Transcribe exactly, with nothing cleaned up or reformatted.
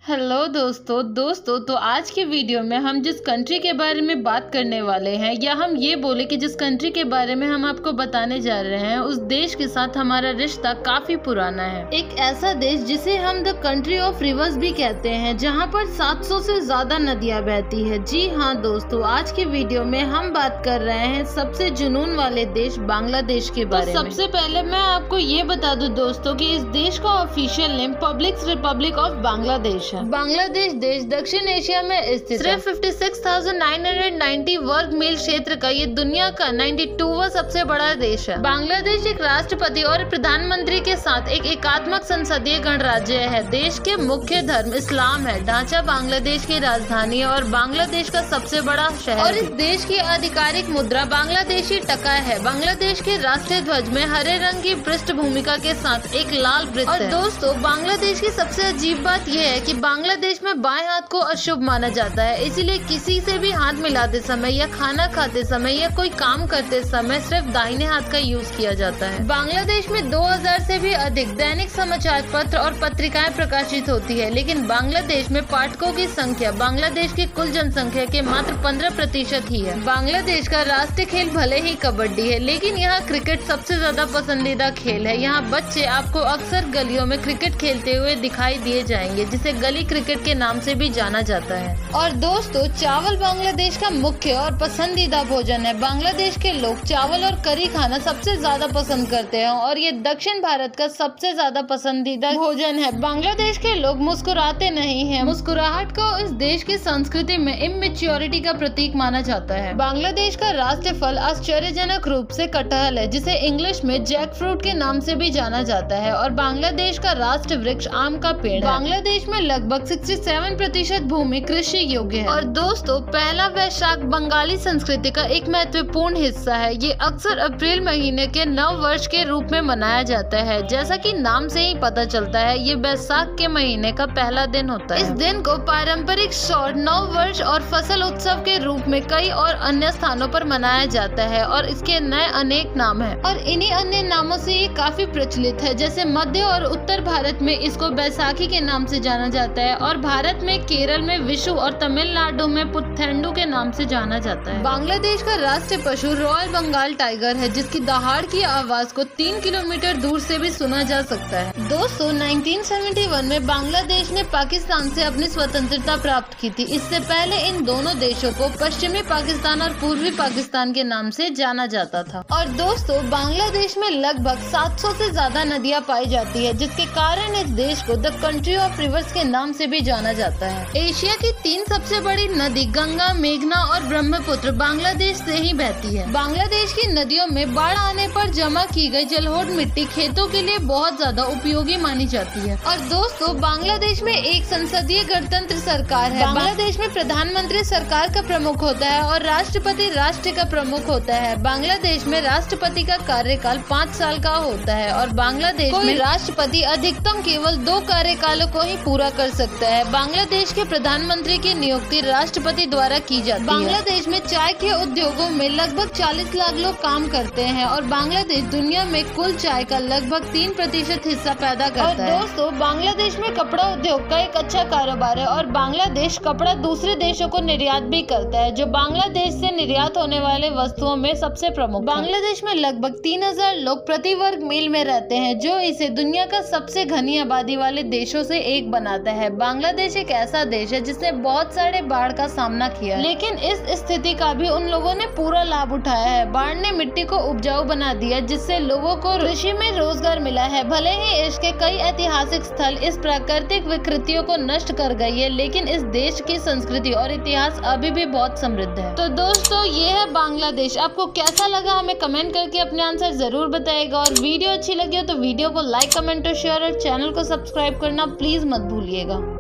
Hello दोस्तों दोस्तों तो आज के वीडियो में हम जिस कंट्री के बारे में बात करने वाले हैं, या हम ये बोले कि जिस कंट्री के बारे में हम आपको बताने जा रहे हैं, उस देश के साथ हमारा रिश्ता काफी पुराना है। एक ऐसा देश जिसे हम द कंट्री ऑफ रिवर्स भी कहते हैं, जहां पर सात सौ से ज्यादा नदियां बहती है। जी हाँ दोस्तों, आज के वीडियो में हम बात कर रहे हैं सबसे जुनून वाले देश बांग्लादेश के बारे में। सबसे पहले मैं आपको ये बता दूं दोस्तों कि इस देश का official name public republic of Bangladesh है। बांग्लादेश देश दक्षिण एशिया में स्थित है। सिर्फ छप्पन हज़ार नौ सौ नब्बे वर्ग मील क्षेत्र का ये दुनिया का बानवेवां सबसे बड़ा देश है। बांग्लादेश एक राष्ट्रपति और प्रधानमंत्री के साथ एक एकात्मक संसदीय गणराज्य है। देश के मुख्य धर्म इस्लाम है। ढांचा बांग्लादेश की राजधानी है और बांग्लादेश का सबसे बड़ा शहर। और इस देश की आधिकारिक मुद्रा बांग्लादेशी टका है। बांग्लादेश के राष्ट्रीय ध्वज में हरे रंग की पृष्ठभूमिका के साथ एक लाल वृत्त है। और दोस्तों, बांग्लादेश की सबसे अजीब बात यह है कि बांग्लादेश में बाएं हाथ को अशुभ माना जाता है, इसीलिए किसी से भी हाथ मिलाते समय या खाना खाते समय या कोई काम करते समय सिर्फ दाहिने हाथ का यूज किया जाता है। बांग्लादेश में दो हज़ार से भी अधिक दैनिक समाचार पत्र और पत्रिकाएं प्रकाशित होती है, लेकिन बांग्लादेश में पाठकों की संख्या बांग्लादेश की कुल जनसंख्या के मात्र पंद्रह प्रतिशत ही है। बांग्लादेश का राष्ट्रीय खेल भले ही कबड्डी है, लेकिन यहाँ क्रिकेट सबसे ज्यादा पसंदीदा खेल है। यहाँ बच्चे आपको अक्सर गलियों में क्रिकेट खेलते हुए दिखाई दिए जाएंगे, जिसे गली क्रिकेट के नाम से भी जाना जाता है। और दोस्तों, चावल बांग्लादेश का मुख्य और पसंदीदा भोजन है। बांग्लादेश के लोग चावल और करी खाना सबसे ज्यादा पसंद करते हैं और ये दक्षिण भारत का सबसे ज्यादा पसंदीदा भोजन है। बांग्लादेश के लोग मुस्कुराते नहीं हैं। मुस्कुराहट को इस देश की संस्कृति में इमेच्योरिटी का प्रतीक माना जाता है। बांग्लादेश का राष्ट्रीय फल आश्चर्यजनक रूप से कटहल है, जिसे इंग्लिश में जैक फ्रूट के नाम से भी जाना जाता है। और बांग्लादेश का राष्ट्रीय वृक्ष आम का पेड़ है। बांग्लादेश में लगभग सड़सठ प्रतिशत भूमि कृषि योग्य है। और दोस्तों, पहला वैशाख बंगाली संस्कृति का एक महत्वपूर्ण हिस्सा है। ये अक्सर अप्रैल महीने के नव वर्ष के रूप में मनाया जाता है। जैसा कि नाम से ही पता चलता है, ये बैसाख के महीने का पहला दिन होता है। इस दिन को पारंपरिक सौर नव वर्ष और फसल उत्सव के रूप में कई और अन्य स्थानों पर मनाया जाता है और इसके नए अनेक नाम हैं। और इन्हीं अन्य नामों से ये काफी प्रचलित है। जैसे मध्य और उत्तर भारत में इसको बैसाखी के नाम से जाना जाता है और भारत में केरल में विशु और तमिलनाडु में पुथेंडु के नाम से जाना जाता है। बांग्लादेश का राष्ट्रीय पशु रॉयल बंगाल टाइगर है, जिसकी दहाड़ की आवाज को तीन किलोमीटर दूर से भी सुना जा सकता है। दोस्तों, उन्नीस सौ इकहत्तर में बांग्लादेश ने पाकिस्तान से अपनी स्वतंत्रता प्राप्त की थी। इससे पहले इन दोनों देशों को पश्चिमी पाकिस्तान और पूर्वी पाकिस्तान के नाम से जाना जाता था। और दोस्तों, बांग्लादेश में लगभग सात सौ से ज्यादा नदियाँ पाई जाती है, जिसके कारण इस देश को द कंट्री ऑफ रिवर्स के नाम से भी जाना जाता है। एशिया की तीन सबसे बड़ी नदी गंगा, मेघना और ब्रह्मपुत्र बांग्लादेश से ही बहती है। बांग्लादेश की नदियों में बाढ़ आने पर जमा की गई जलोढ़ मिट्टी खेतों के लिए बहुत ज्यादा उपयोगी मानी जाती है। और दोस्तों, बांग्लादेश में एक संसदीय गणतंत्र सरकार है। बांग्लादेश में प्रधानमंत्री सरकार का प्रमुख होता है और राष्ट्रपति राष्ट्र का प्रमुख होता है। बांग्लादेश में राष्ट्रपति का कार्यकाल पाँच साल का होता है और बांग्लादेश में राष्ट्रपति अधिकतम केवल दो कार्यकालों को ही पूरा कर सकता है। बांग्लादेश के प्रधानमंत्री की नियुक्ति राष्ट्रपति द्वारा की जाती है। बांग्लादेश में चाय के उद्योगों में लगभग चालीस लाख लोग काम करते हैं और बांग्लादेश दुनिया में कुल चाय का लगभग तीन प्रतिशत हिस्सा पैदा करता है। और दोस्तों, बांग्लादेश में कपड़ा उद्योग का एक अच्छा कारोबार है और बांग्लादेश कपड़ा दूसरे देशों को निर्यात भी करता है, जो बांग्लादेश से निर्यात होने वाले वस्तुओं में सबसे प्रमुख। बांग्लादेश में लगभग तीन हजार लोग प्रति वर्ग मील में रहते हैं, जो इसे दुनिया का सबसे घनी आबादी वाले देशों से एक बनाता है। बांग्लादेश एक ऐसा देश है जिसने बहुत सारे बाढ़ का सामना किया, लेकिन इस स्थिति का भी उन लोगों ने पूरा लाभ उठाया है। बाढ़ ने मिट्टी को उपजाऊ बना दिया, जिससे लोगों को कृषि में रोजगार मिला है। भले ही इसके कई ऐतिहासिक स्थल इस प्राकृतिक विकृतियों को नष्ट कर गई है, लेकिन इस देश की संस्कृति और इतिहास अभी भी बहुत समृद्ध है। तो दोस्तों, ये है बांग्लादेश। आपको कैसा लगा हमें कमेंट करके अपने आंसर जरूर बताइएगा। और वीडियो अच्छी लगी हो तो वीडियो को लाइक, कमेंट और शेयर और चैनल को सब्सक्राइब करना प्लीज मत भूलिएगा।